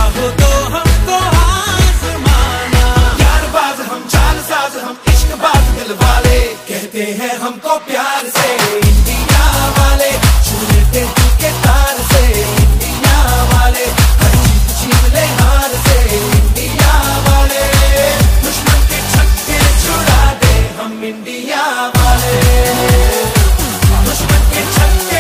चाहो तो हमको आजमाना। यार बाज हम, चाल साज हम, इश्क बाज दिल वाले, कहते हैं हमको प्यार से इंडिया वाले, छू लेते दिल के तार से इंडिया वाले, हर चीज छीन ले हार से इंडिया वाले, दुश्मन के छक्के छुड़ा दे हम इंडिया वाले, दुश्मन के छक्के